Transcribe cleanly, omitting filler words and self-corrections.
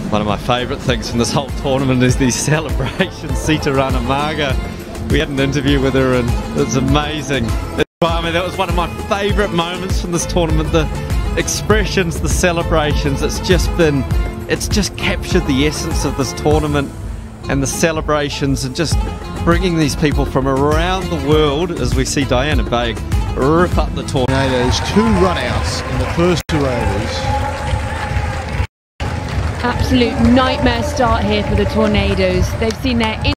One of my favourite things from this whole tournament is these celebrations. Sita Ranamaga, we had an interview with her and it's amazing. I mean, that was one of my favourite moments from this tournament. The expressions, the celebrations, it's just captured the essence of this tournament and the celebrations and just bringing these people from around the world as we see Diana Baig rip up the tournament. There's 2 run-outs in the first 2 overs. Absolute nightmare start here for the Tornadoes. They've seen their